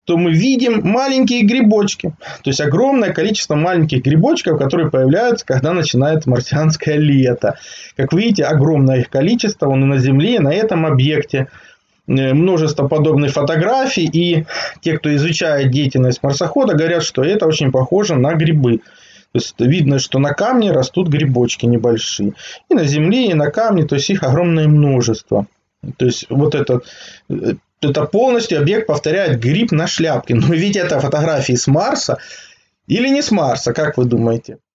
то мы видим маленькие грибочки. То есть огромное количество маленьких грибочков, которые появляются, когда начинается марсианское лето. Как видите, огромное их количество, он и на Земле, и на этом объекте. Множество подобных фотографий. И те, кто изучает деятельность марсохода, говорят, что это очень похоже на грибы. То есть видно, что на камне растут грибочки небольшие. И на Земле, и на камне. То есть их огромное множество. То есть вот это полностью объект повторяет гриб на шляпке. Но ведь это фотографии с Марса или не с Марса, как вы думаете?